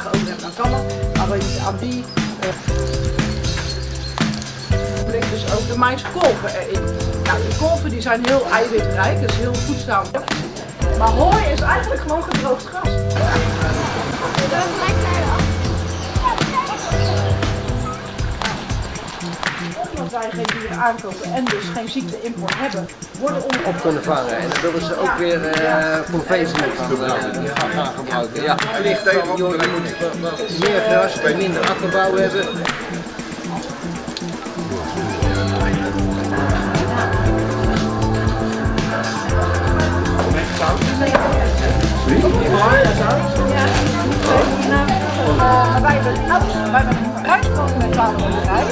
vragen over hebt, dan kan dat. Maar wil je aan die blik dus ook de Mainz kolven erin. Nou, die kolven die zijn heel eiwitrijk, dus heel voedzaam. Maar hooi is eigenlijk gewoon gedroogd gras. Omdat wij geen dieren aankopen en dus geen ziekte-import hebben, worden op kunnen vangen. En dan willen ze ook weer voor veevoer gaan gebruiken. Ja, ligt tegen, joh, je moet meer gras bij minder akkerbouw hebben. Wij hebben een ruimte met waterbedrijf.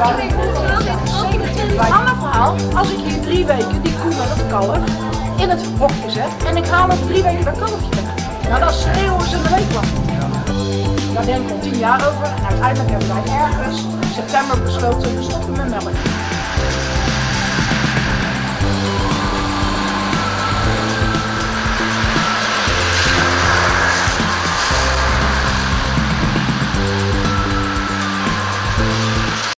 Een ander verhaal, als ik hier 3 weken die koe met het kalf in het hokje zet en ik haal over 3 weken dat kalfje weg. Nou, dan schreeuwen ze de week lang. Daar denken we al 10 jaar over en uiteindelijk hebben wij ergens in september besloten te stoppen met melk.